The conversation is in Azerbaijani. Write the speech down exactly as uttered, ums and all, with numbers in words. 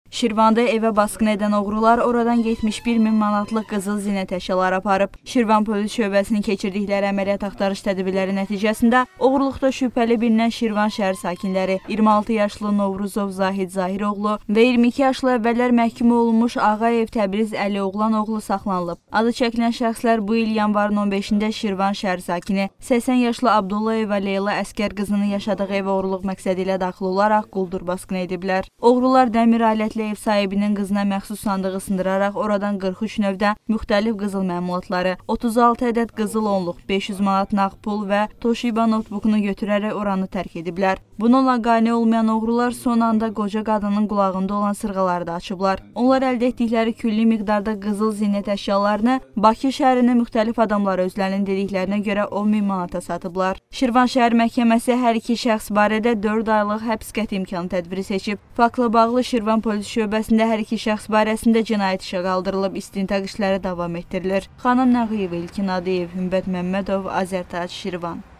Şirvanda evə basqın edən oğrular oradan yetmiş bir min manatlıq qızıl zinət əşyaları aparıb. Şirvan polis şöbəsinin keçirdikləri əməliyyat axtarış tədbirləri nəticəsində oğurluqda şübhəli bilinən Şirvan şəhər sakinləri iyirmi altı yaşlı Novruzov Zahid Zahiroğlu və iyirmi iki yaşlı əvvəllər məhkum olunmuş Ağayev Təbriz Əli Oğlan oğlu saxlanılıb. Adı çəkilən şəxslər bu il yanvarın on beşində Şirvan şəhər sakini səksən yaşlı Abdullayeva Leyla Əskər qızının yaşadığı evə oğurluq məqsədi ilə daxil olaraq quldur basqını ediblər. Oğrular dəmir alətli ev sahibinin qızına məxsus sandığı sındıraraq oradan qırx üç növdə müxtəlif qızıl məmulatları, otuz altı ədəd qızıl onluq, beş yüz manat nağd pul və Toshiba notebookunu götürərək oranı tərk ediblər. Bununla qane olmayan oğrular son anda qoca qadının qulağında olan sırğaları da açıblar. Onlar əldə etdikləri külli miqdarda qızıl zinət əşyalarını Bakı şəhərinin müxtəlif adamları özlərinin dediklərinə görə on min manata satıblar. Şirvan şəhər məhkəməsi hər iki şəxs barədə dörd aylıq həbs qəti imkanı tədbiri seçib. Faktla bağlı Şirvan polis şöbəsində hər iki şəxs barəsində cinayət işə qaldırılıb, istintaq işləri davam etdirilir. Xanım Nağıyev, İlkin Adıyev, Hümbət Məmmədov, Azərtac, Şirvan.